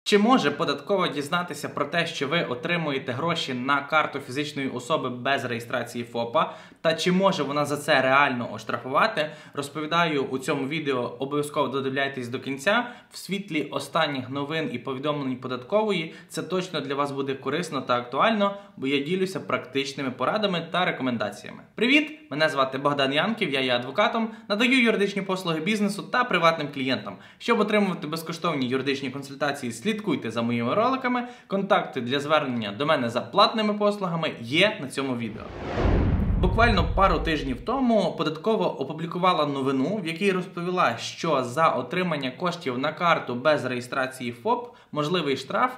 Чи може податкова дізнатися про те, що ви отримуєте гроші на карту фізичної особи без реєстрації ФОПа? Та чи може вона за це реально оштрафувати? Розповідаю у цьому відео, обов'язково додивляйтесь до кінця. В світлі останніх новин і повідомлень податкової це точно для вас буде корисно та актуально, бо я ділюся практичними порадами та рекомендаціями. Привіт! Мене звати Богдан Янків, я є адвокатом, надаю юридичні послуги бізнесу та приватним клієнтам. Щоб отримувати безкоштовні юридичні консультації, слідкуйте за моїми роликами. Контакти для звернення до мене за платними послугами є на цьому відео. Буквально пару тижнів тому податкова опублікувала новину, в якій розповіла, що за отримання коштів на карту без реєстрації ФОП можливий штраф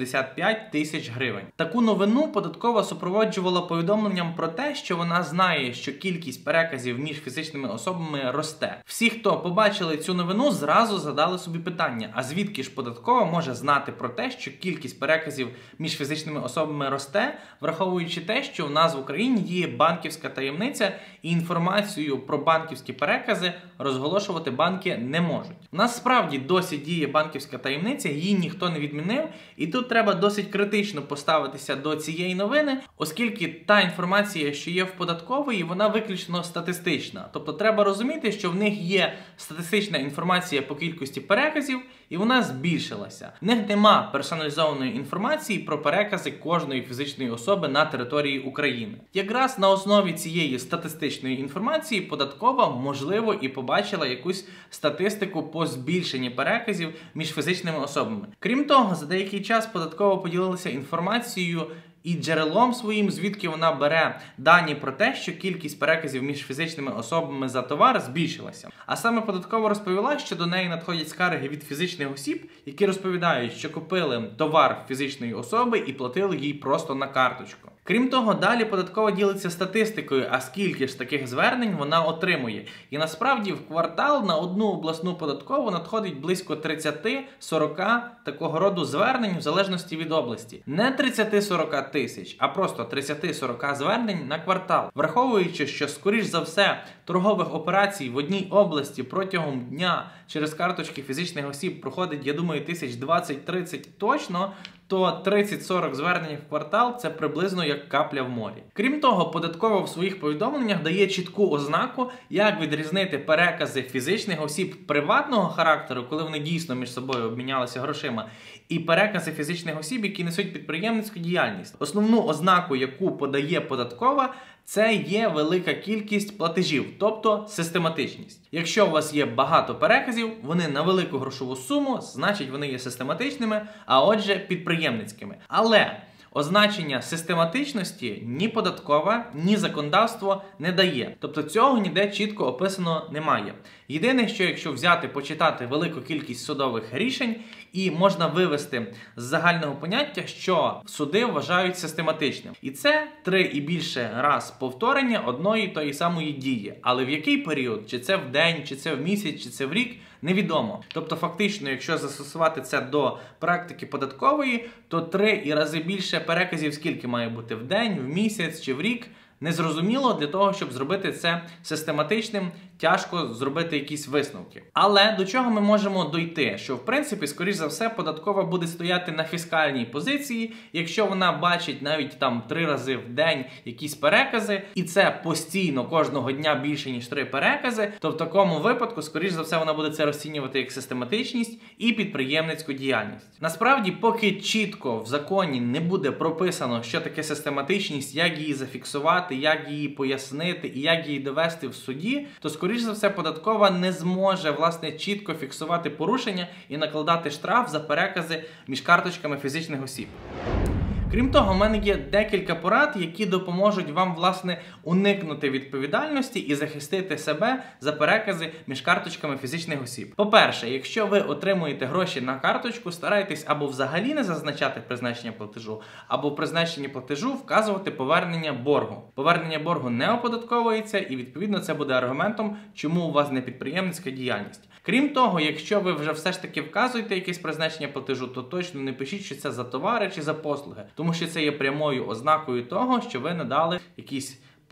85 тисяч гривень. Таку новину податкова супроводжувала повідомленням про те, що вона знає, що кількість переказів між фізичними особами росте. Всі, хто побачили цю новину, зразу задали собі питання, а звідки ж податкова може знати про те, що кількість переказів між фізичними особами росте, враховуючи те, що в нас в Україні є банківська таємниця і інформацію про банківські перекази розголошувати банки не можуть. У нас справді досі діє банківська таємниця, її ніхто не відмінив, і тут треба досить критично поставитися до цієї новини, оскільки та інформація, що є в податкової, вона виключно статистична. Тобто треба розуміти, що в них є статистична інформація по кількості переказів, і вона збільшилася. В них нема персоналізованої інформації про перекази кожної фізичної особи на території України. Якраз на основі цієї статистичної інформації податкова, можливо, і побачила якусь статистику по збільшенні переказів між фізичними особами. Крім того, за деякий час податкова поділилася інформацією і джерелом своїм, звідки вона бере дані про те, що кількість переказів між фізичними особами за товар збільшилася. А саме податкова розповіла, що до неї надходять скарги від фізичних осіб, які розповідають, що купили товар фізичної особи і платили їй просто на карточку. Крім того, далі податкова ділиться статистикою, а скільки ж таких звернень вона отримує. І насправді в квартал на одну обласну податкову надходить близько 30-40 такого роду звернень в залежності від області. Не 30-40 тисяч, а просто 30-40 звернень на квартал. Враховуючи, що, скоріш за все, торгових операцій в одній області протягом дня через карточки фізичних осіб проходить, я думаю, 20-20-30 точно, то 30-40 звернень в квартал – це приблизно як капля в морі. Крім того, податкова в своїх повідомленнях дає чітку ознаку, як відрізнити перекази фізичних осіб приватного характеру, коли вони дійсно між собою обмінялися грошима, і перекази фізичних осіб, які несуть підприємницьку діяльність. Основну ознаку, яку подає податкова, це є велика кількість платежів, тобто систематичність. Якщо у вас є багато переказів, вони на велику грошову суму, значить вони є систематичними, а отже підприємницькими. Але означення систематичності ні податкова, ні законодавство не дає. Тобто цього ніде чітко описано немає. Єдине, що якщо взяти, почитати велику кількість судових рішень, і можна вивести з загального поняття, що суди вважають систематичним. І це 3 і більше раз повторення одної тої самої дії. Але в який період? Чи це в день, чи це в місяць, чи це в рік? Невідомо. Тобто фактично, якщо застосувати це до практики податкової, то 3 і рази більше переказів скільки має бути в день, в місяць чи в рік? Незрозуміло, для того, щоб зробити це систематичним, тяжко зробити якісь висновки. Але до чого ми можемо дойти? Що, в принципі, скоріш за все, податкова буде стояти на фіскальній позиції, якщо вона бачить навіть там 3 рази в день якісь перекази, і це постійно кожного дня більше, ніж 3 перекази, то в такому випадку, скоріш за все, вона буде це розцінювати як систематичність і підприємницьку діяльність. Насправді, поки чітко в законі не буде прописано, що таке систематичність, як її зафіксувати, як її пояснити і як її довести в суді, то, скоріш за все, податкова не зможе, власне, чітко фіксувати порушення і накладати штраф за перекази між карточками фізичних осіб. Крім того, в мене є декілька порад, які допоможуть вам, власне, уникнути відповідальності і захистити себе за перекази між карточками фізичних осіб. По-перше, якщо ви отримуєте гроші на карточку, старайтесь або взагалі не зазначати призначення платежу, або в призначенні платежу вказувати повернення боргу. Повернення боргу не оподатковується і, відповідно, це буде аргументом, чому у вас не підприємницька діяльність. Крім того, якщо ви вже все ж таки вказуєте якесь призначення платежу, то точно не пишіть, що це за товари чи за послуги, тому що це є прямою ознакою того, що ви надали якісь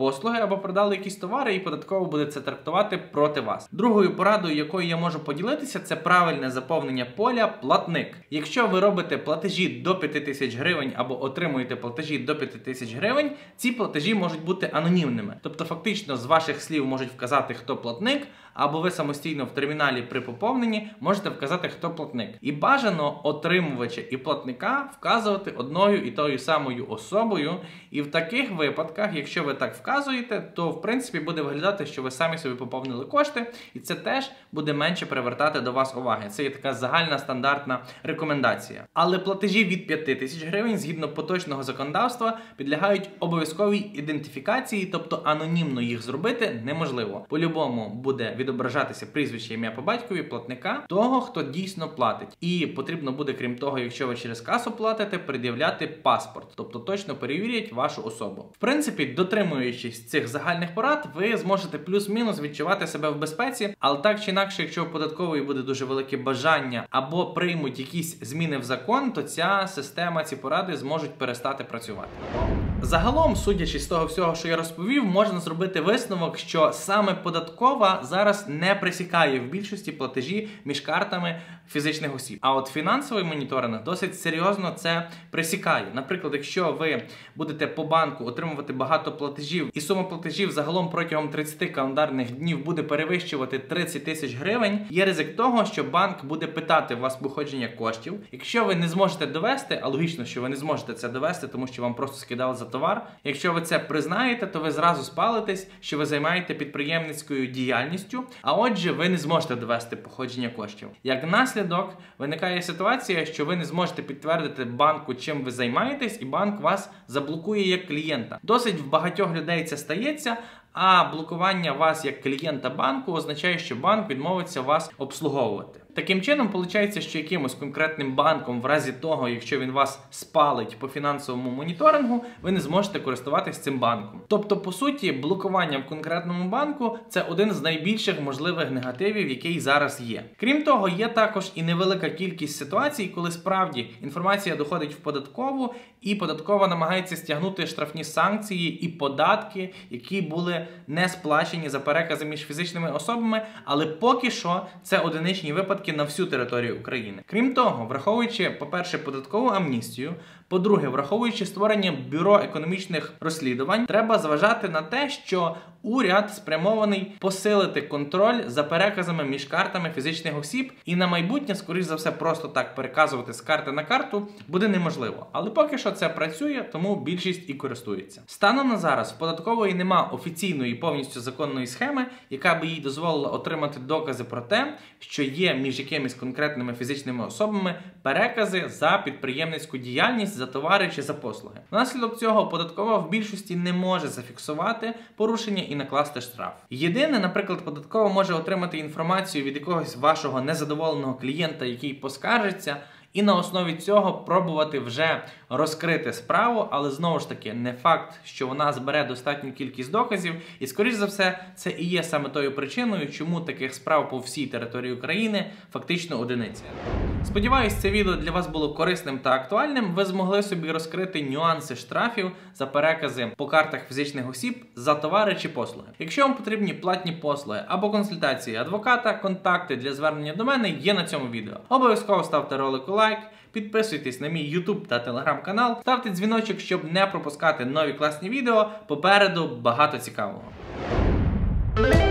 послуги або продали якісь товари, і податково буде це трактувати проти вас. Другою порадою, якою я можу поділитися, це правильне заповнення поля «платник». Якщо ви робите платежі до 5000 гривень або отримуєте платежі до 5000 гривень, ці платежі можуть бути анонімними. Тобто фактично з ваших слів можуть вказати, хто платник, або ви самостійно в терміналі при поповненні можете вказати, хто платник. І бажано отримувача і платника вказувати одною і тою самою особою. І в таких випадках, якщо ви так вказуєте, то в принципі буде виглядати, що ви самі собі поповнили кошти, і це теж буде менше привертати до вас уваги. Це є така загальна стандартна рекомендація. Але платежі від 5000 гривень, згідно поточного законодавства, підлягають обов'язковій ідентифікації, тобто анонімно їх зробити неможливо. По-любому буде відображатися прізвище, ім'я по батькові платника, того, хто дійсно платить. І потрібно буде, крім того, якщо ви через касу платите, пред'являти паспорт, тобто точно перевірять вашу особу. В принципі, дотримуючись цих загальних порад, ви зможете плюс-мінус відчувати себе в безпеці, але так чи інакше, якщо у податкової буде дуже велике бажання або приймуть якісь зміни в закон, то ця система, ці поради зможуть перестати працювати. Загалом, судячи з того всього, що я розповів, можна зробити висновок, що саме податкова зараз не пресікає в більшості платежі між картами фізичних осіб. А от фінансовий моніторинг досить серйозно це пресікає. Наприклад, якщо ви будете по банку отримувати багато платежів, і сума платежів загалом протягом 30 календарних днів буде перевищувати 30 тисяч гривень, є ризик того, що банк буде питати у вас походження коштів. Якщо ви не зможете довести, а логічно, що ви не зможете це довести, тому що вам просто скидали за товар, якщо ви це признаєте, то ви зразу спалитесь, що ви займаєте підприємницькою діяльністю, а отже, ви не зможете довести походження коштів. Як наслідок, виникає ситуація, що ви не зможете підтвердити банку, чим ви займаєтесь, і банк вас заблокує як клієнта. Досить в багатьох людей це стається, а блокування вас як клієнта банку означає, що банк відмовиться вас обслуговувати. Таким чином, виходить, що якимось конкретним банком, в разі того, якщо він вас спалить по фінансовому моніторингу, ви не зможете користуватись цим банком. Тобто, по суті, блокування в конкретному банку – це один з найбільших можливих негативів, який зараз є. Крім того, є також і невелика кількість ситуацій, коли справді інформація доходить в податкову, і податкова намагається стягнути штрафні санкції і податки, які були не сплачені за перекази між фізичними особами, але поки що це одиничні випадки на всю територію України. Крім того, враховуючи, по-перше, податкову амністію, по-друге, враховуючи створення Бюро економічних розслідувань, треба зважати на те, що уряд спрямований посилити контроль за переказами між картами фізичних осіб, і на майбутнє, скоріш за все, просто так переказувати з карти на карту буде неможливо. Але поки що це працює, тому більшість і користується. Станом на зараз в податкової нема офіційної повністю законної схеми, яка би їй дозволила отримати докази про те, що є між якимись конкретними фізичними особами перекази за підприємницьку діяльність, за товари чи за послуги. Внаслідок цього податкова в більшості не може зафіксувати порушення і накласти штраф. Єдине, наприклад, податкова може отримати інформацію від якогось вашого незадоволеного клієнта, який поскаржиться, і на основі цього пробувати вже розкрити справу, але знову ж таки не факт, що вона збере достатню кількість доказів, і скоріш за все це і є саме тою причиною, чому таких справ по всій території України фактично одиниця. Сподіваюсь, це відео для вас було корисним та актуальним. Ви змогли собі розкрити нюанси штрафів за перекази по картах фізичних осіб за товари чи послуги. Якщо вам потрібні платні послуги або консультації адвоката, контакти для звернення до мене є на цьому відео. Обов'язково ставте ролику лайк, підписуйтесь на мій YouTube та Telegram канал, ставте дзвіночок, щоб не пропускати нові класні відео. Попереду багато цікавого.